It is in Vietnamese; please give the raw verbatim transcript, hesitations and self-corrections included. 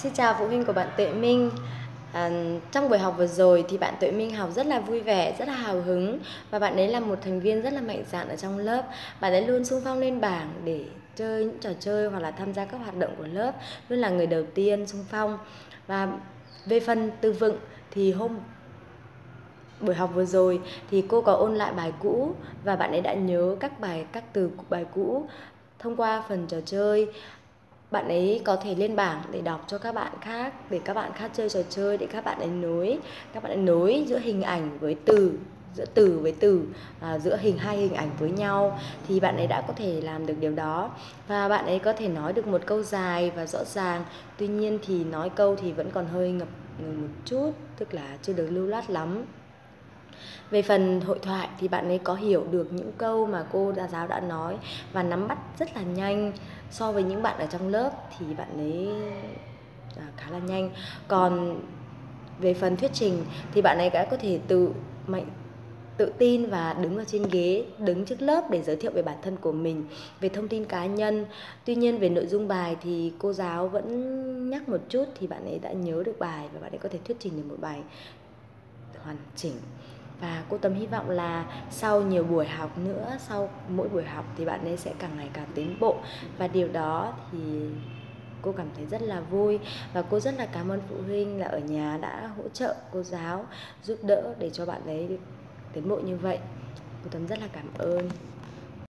Xin chào phụ huynh của bạn Tuệ Minh. À, trong buổi học vừa rồi thì bạn Tuệ Minh học rất là vui vẻ, rất là hào hứng và bạn ấy là một thành viên rất là mạnh dạn ở trong lớp. Bạn ấy luôn xung phong lên bảng để chơi những trò chơi hoặc là tham gia các hoạt động của lớp, luôn là người đầu tiên xung phong. Và về phần từ vựng thì hôm buổi học vừa rồi thì cô có ôn lại bài cũ và bạn ấy đã nhớ các bài các từ của bài cũ thông qua phần trò chơi. Bạn ấy có thể lên bảng để đọc cho các bạn khác, để các bạn khác chơi trò chơi, để các bạn ấy nối các bạn ấy nối giữa hình ảnh với từ, giữa từ với từ, à, giữa hình hai hình ảnh với nhau, thì bạn ấy đã có thể làm được điều đó. Và bạn ấy có thể nói được một câu dài và rõ ràng. Tuy nhiên thì nói câu thì vẫn còn hơi ngập ngừng một chút, tức là chưa được lưu loát lắm. Về phần hội thoại thì bạn ấy có hiểu được những câu mà cô giáo đã nói và nắm bắt rất là nhanh. So với những bạn ở trong lớp thì bạn ấy khá là nhanh. Còn về phần thuyết trình thì bạn ấy đã có thể tự mạnh tự tin và đứng ở trên ghế, đứng trước lớp để giới thiệu về bản thân của mình, về thông tin cá nhân. Tuy nhiên về nội dung bài thì cô giáo vẫn nhắc một chút thì bạn ấy đã nhớ được bài và bạn ấy có thể thuyết trình được một bài hoàn chỉnh. Và cô Tâm hy vọng là sau nhiều buổi học nữa, sau mỗi buổi học thì bạn ấy sẽ càng ngày càng tiến bộ. Và điều đó thì cô cảm thấy rất là vui. Và cô rất là cảm ơn phụ huynh là ở nhà đã hỗ trợ cô giáo, giúp đỡ để cho bạn ấy được tiến bộ như vậy. Cô Tâm rất là cảm ơn.